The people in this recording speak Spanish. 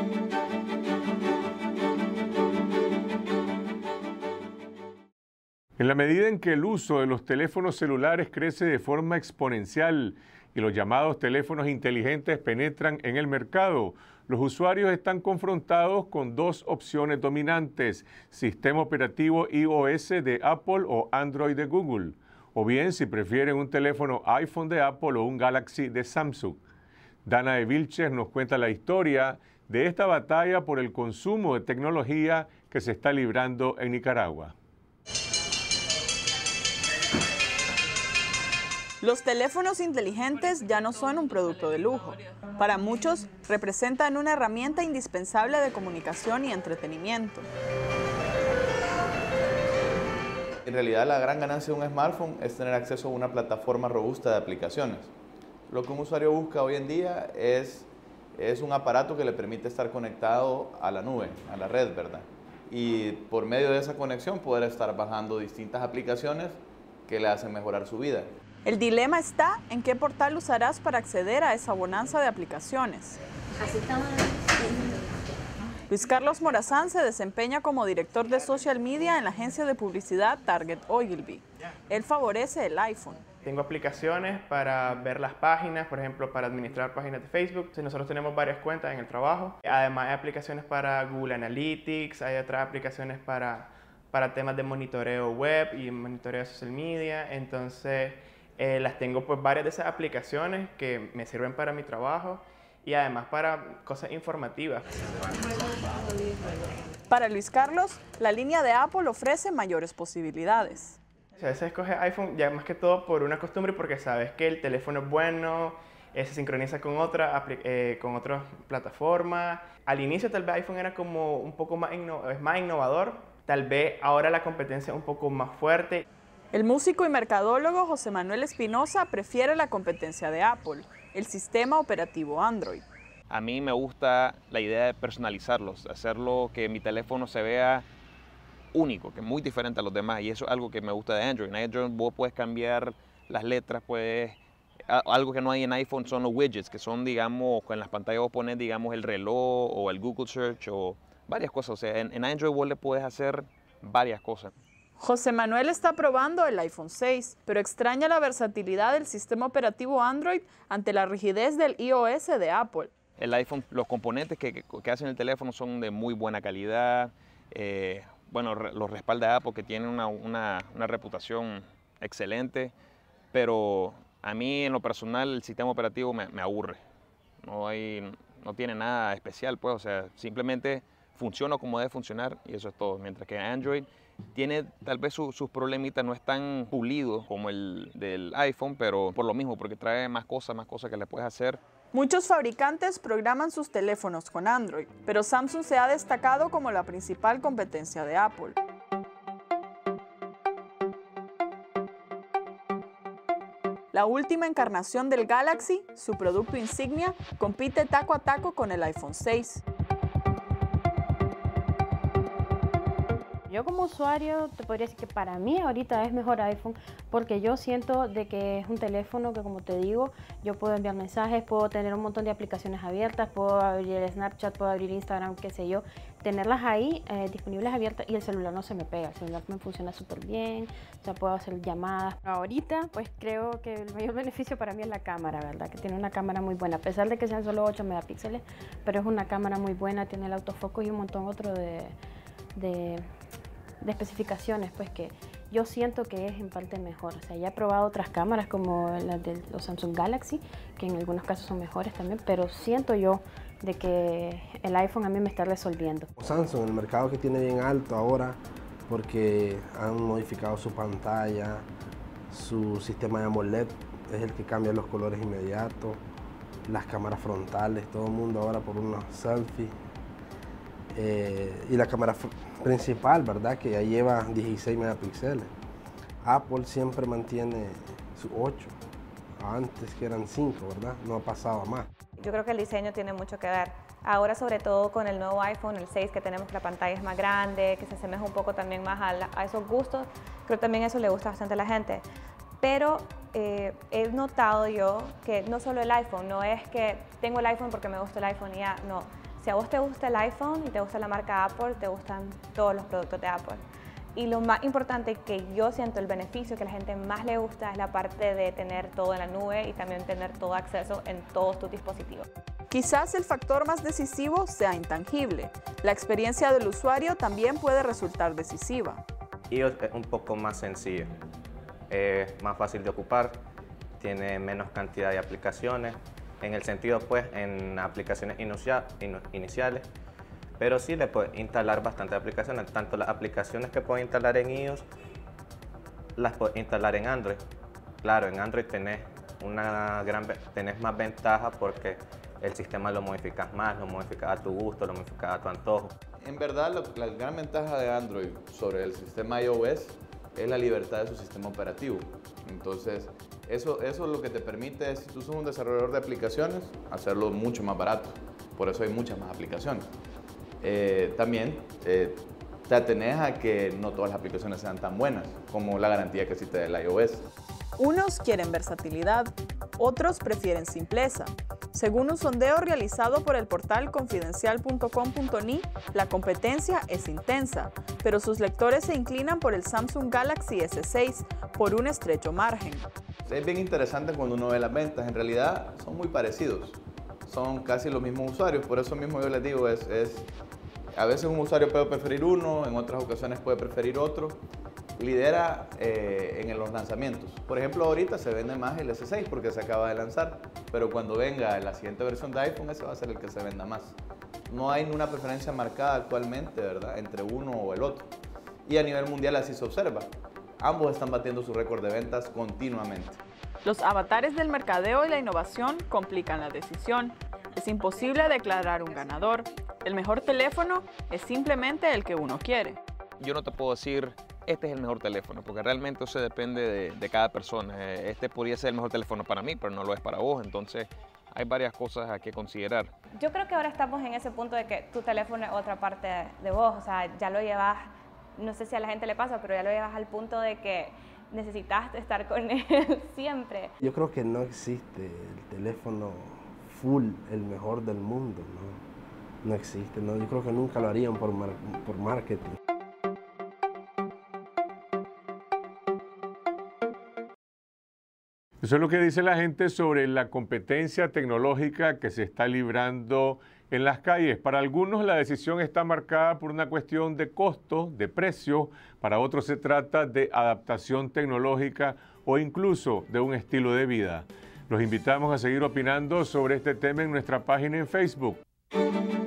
En la medida en que el uso de los teléfonos celulares crece de forma exponencial y los llamados teléfonos inteligentes penetran en el mercado, los usuarios están confrontados con dos opciones dominantes: sistema operativo iOS de Apple o Android de Google, o bien si prefieren un teléfono iPhone de Apple o un Galaxy de Samsung. Dana de Vilches nos cuenta la historia de esta batalla por el consumo de tecnología que se está librando en Nicaragua. Los teléfonos inteligentes ya no son un producto de lujo. Para muchos, representan una herramienta indispensable de comunicación y entretenimiento. En realidad, la gran ganancia de un smartphone es tener acceso a una plataforma robusta de aplicaciones. Lo que un usuario busca hoy en día es un aparato que le permite estar conectado a la nube, a la red, ¿verdad? Y por medio de esa conexión poder estar bajando distintas aplicaciones que le hacen mejorar su vida. El dilema está en qué portal usarás para acceder a esa bonanza de aplicaciones. Luis Carlos Morazán se desempeña como director de social media en la agencia de publicidad Target Ogilvy. Él favorece el iPhone. Tengo aplicaciones para ver las páginas, por ejemplo, para administrar páginas de Facebook. Nosotros tenemos varias cuentas en el trabajo. Además, hay aplicaciones para Google Analytics, hay otras aplicaciones para temas de monitoreo web y monitoreo social media. Entonces, las tengo pues varias de esas aplicaciones que me sirven para mi trabajo y además para cosas informativas. Para Luis Carlos, la línea de Apple ofrece mayores posibilidades. A veces escoges iPhone ya más que todo por una costumbre, porque sabes que el teléfono es bueno, se sincroniza con otras plataformas. Al inicio tal vez iPhone era como un poco más innovador, tal vez ahora la competencia es un poco más fuerte. El músico y mercadólogo José Manuel Espinosa prefiere la competencia de Apple, el sistema operativo Android. A mí me gusta la idea de personalizarlos, hacerlo que mi teléfono se vea único, que es muy diferente a los demás, y eso es algo que me gusta de Android. En Android vos puedes cambiar las letras, algo que no hay en iPhone son los widgets, que son, digamos, en las pantallas vos pones, digamos, el reloj o el Google Search o varias cosas. O sea, en Android vos le puedes hacer varias cosas. José Manuel está probando el iPhone 6, pero extraña la versatilidad del sistema operativo Android ante la rigidez del iOS de Apple. El iPhone, los componentes que hacen el teléfono son de muy buena calidad. Bueno, los respalda Apple, que tiene una reputación excelente, pero a mí en lo personal el sistema operativo me aburre. No tiene nada especial, pues, o sea, simplemente funciona como debe funcionar y eso es todo. Mientras que Android tiene tal vez sus problemitas, no es tan pulido como el del iPhone, pero por lo mismo, porque trae más cosas que le puedes hacer. Muchos fabricantes programan sus teléfonos con Android, pero Samsung se ha destacado como la principal competencia de Apple. La última encarnación del Galaxy, su producto insignia, compite taco a taco con el iPhone 6. Yo como usuario te podría decir que para mí ahorita es mejor iPhone, porque yo siento de que es un teléfono que, como te digo, yo puedo enviar mensajes, puedo tener un montón de aplicaciones abiertas, puedo abrir Snapchat, puedo abrir Instagram, qué sé yo, tenerlas ahí disponibles abiertas, y el celular no se me pega, el celular me funciona súper bien, o sea, puedo hacer llamadas. Ahorita pues creo que el mayor beneficio para mí es la cámara, ¿verdad? Que tiene una cámara muy buena, a pesar de que sean solo 8 megapíxeles, pero es una cámara muy buena, tiene el autofoco y un montón otro de especificaciones, pues, que yo siento que es en parte mejor. O sea, ya he probado otras cámaras como las de los Samsung Galaxy, que en algunos casos son mejores también, pero siento yo de que el iPhone a mí me está resolviendo. Samsung, el mercado que tiene bien alto ahora, porque han modificado su pantalla, su sistema de AMOLED es el que cambia los colores inmediatos, las cámaras frontales, todo el mundo ahora por unos selfies. Y la cámara principal, ¿verdad? Que ya lleva 16 megapíxeles. Apple siempre mantiene su 8, antes que eran 5, ¿verdad? No ha pasado a más. Yo creo que el diseño tiene mucho que ver. Ahora, sobre todo con el nuevo iPhone, el 6, que tenemos la pantalla es más grande, que se asemeja un poco también más a esos gustos, creo que también eso le gusta bastante a la gente. Pero he notado yo que no solo el iPhone, no es que tengo el iPhone porque me gusta el iPhone y ya, no. Si a vos te gusta el iPhone y te gusta la marca Apple, te gustan todos los productos de Apple. Y lo más importante que yo siento, el beneficio que a la gente más le gusta es la parte de tener todo en la nube y también tener todo acceso en todos tus dispositivos. Quizás el factor más decisivo sea intangible. La experiencia del usuario también puede resultar decisiva. iOS es un poco más sencillo, es más fácil de ocupar, tiene menos cantidad de aplicaciones, en el sentido pues en aplicaciones iniciales, pero sí le puedes instalar bastantes aplicaciones, tanto las aplicaciones que puedes instalar en iOS, las puedes instalar en Android. Claro, en Android tenés más ventaja porque el sistema lo modificas más, lo modificas a tu gusto, lo modificas a tu antojo. En verdad, la gran ventaja de Android sobre el sistema iOS es la libertad de su sistema operativo. Entonces, eso lo que te permite, si tú sos un desarrollador de aplicaciones, hacerlo mucho más barato. Por eso hay muchas más aplicaciones. También te atenés a que no todas las aplicaciones sean tan buenas como la garantía que existe del iOS. Unos quieren versatilidad, otros prefieren simpleza. Según un sondeo realizado por el portal confidencial.com.ni, la competencia es intensa, pero sus lectores se inclinan por el Samsung Galaxy S6 por un estrecho margen. Es bien interesante cuando uno ve las ventas, en realidad son muy parecidos, son casi los mismos usuarios, por eso mismo yo les digo, a veces un usuario puede preferir uno, en otras ocasiones puede preferir otro. Lidera en los lanzamientos. Por ejemplo, ahorita se vende más el S6 porque se acaba de lanzar, pero cuando venga la siguiente versión de iPhone, ese va a ser el que se venda más. No hay una preferencia marcada actualmente, ¿verdad?, entre uno o el otro. Y a nivel mundial así se observa. Ambos están batiendo su récord de ventas continuamente. Los avatares del mercadeo y la innovación complican la decisión. Es imposible declarar un ganador. El mejor teléfono es simplemente el que uno quiere. Yo no te puedo decir, este es el mejor teléfono, porque realmente eso depende de cada persona. Este podría ser el mejor teléfono para mí, pero no lo es para vos, entonces hay varias cosas a que considerar. Yo creo que ahora estamos en ese punto de que tu teléfono es otra parte de vos, o sea, ya lo llevas, no sé si a la gente le pasa, pero ya lo llevas al punto de que necesitas estar con él siempre. Yo creo que no existe el teléfono full, el mejor del mundo, no existe, no. Yo creo que nunca lo harían por marketing. Eso es lo que dice la gente sobre la competencia tecnológica que se está librando en las calles. Para algunos la decisión está marcada por una cuestión de costo, de precio. Para otros se trata de adaptación tecnológica o incluso de un estilo de vida. Los invitamos a seguir opinando sobre este tema en nuestra página en Facebook.